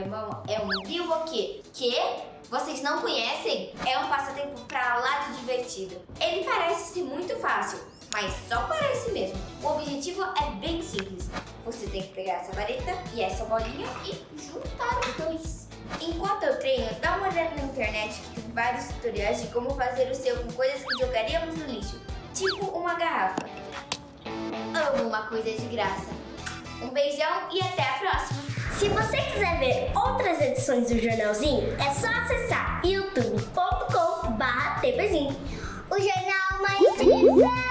irmão é um bilboquê, que vocês não conhecem? É um passatempo pra lá de divertido. Ele parece ser muito fácil, mas só parece mesmo. O objetivo é bem simples. Você tem que pegar essa vareta e essa bolinha e juntar os dois. Enquanto eu treino, dá uma olhada na internet que tem vários tutoriais de como fazer o seu com coisas que jogaríamos no lixo, tipo uma garrafa. Amo uma coisa de graça. Um beijão e até a próxima! Se você quiser ver outras edições do Jornalzinho, é só acessar youtube.com/tvzinho. O Jornal Mãe Diva!